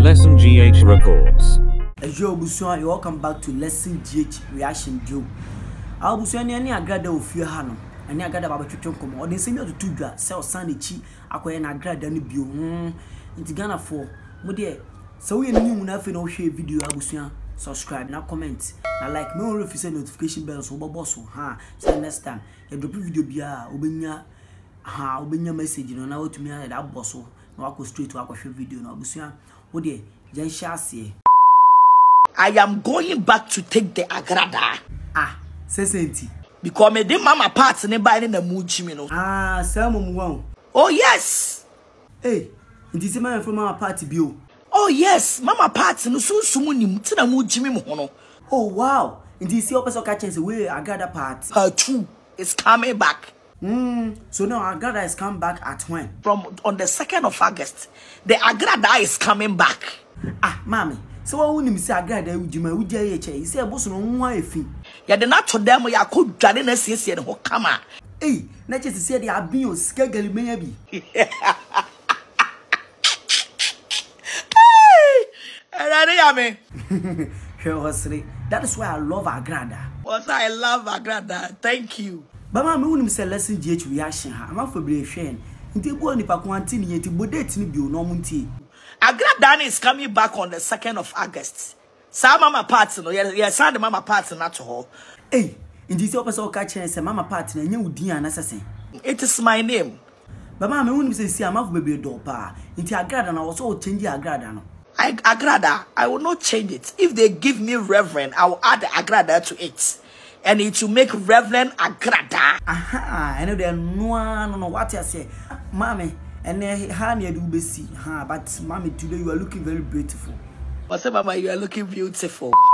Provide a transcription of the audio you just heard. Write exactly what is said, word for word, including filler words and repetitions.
Lesson G H Records. Ejo Busuan, you welcome back to Lesson G H Reaction Video. Our Busuan ni agrada ofie ha no. Ani agrada baba twetwe komo. Odin semi otutu dwa se things.she akoye na agrada no bio. Hmm. Nti Ghana for mo de se wo ye new na afi na wo hwe video abusuan. Subscribe na comment na like me already say notification bell so bobo so ha. So next time you drop video bia obenya ha obenya message no na wotumi na da boss so na wako straight to wako hwe video na abusuan. Wo de Jenshase. I am going back to take the agrada. Ah, sesenti. Because me the mama parts ne buy na muji me no. Ah, Samu one. Oh yes. Hey, it is my from mama party bio. Oh yes, mama parts no so sumu ni mti na muji me ho no. Oh wow. It is your person catching the way agrada part. Her two is coming back. Hmm. So now agrada is coming back at when? From on the second of August. The agrada is coming back. Ah, mommy. So what when you say agrada ujima uja yeche? You say boss no nwa efi. Ya de na to dem ya ko dware na siesie ne ho kama. Hey, na just say they are being scagali menya bi. That is why I love agrada. What I love agrada. Thank you. But mama when you say Lesson G H Reaction ha, am for bre hwen. Nti bo ni pa kwanti ni yeti bo date ni bio no munti. Agrada is coming back on the second of August. Sa mama party no, yes, sa the mama party na to ho. Hey, nti se opese o ka chen se mama party na nya udin anasese. It is my name. But mama when you say si am for bebre do pa. Nti agrada na wo so change agrada no. I agrada, I will not change it. If they give me reverend, I will add the agrada to it. And it will make reverend agrada. Aha, I know they no no no what you say. Mommy, and then how near do besi. Ha, but mommy today you are looking very beautiful. What's up, mama? You are looking beautiful.